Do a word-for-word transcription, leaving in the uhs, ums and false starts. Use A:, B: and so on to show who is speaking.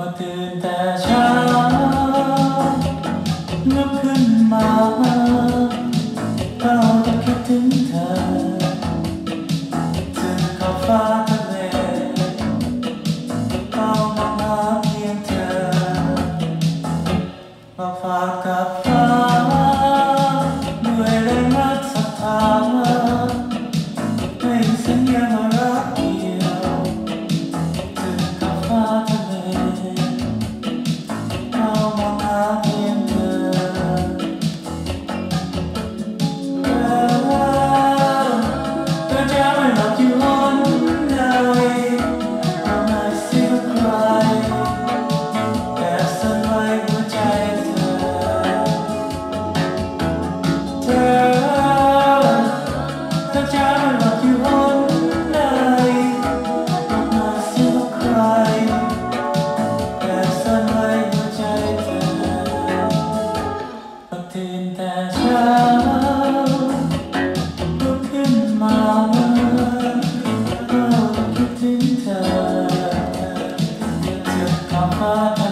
A: อตื่นแต่เช้าลุกขึ้นมาเราจะคิดถึงเธอถึงขอบฟ้าทะเลเรามองหาเพียงเธอมาฝากกับฟ้าด้วยแรงรักศรัทธาให้สัญญาว่ารักเดียวถึงขอบฟ้าทะเลเรามองหาเพียงเธอตื่นแต่เช้าลุกขึ้นมาเราคิดถึงเธอถึงขอบฟ้า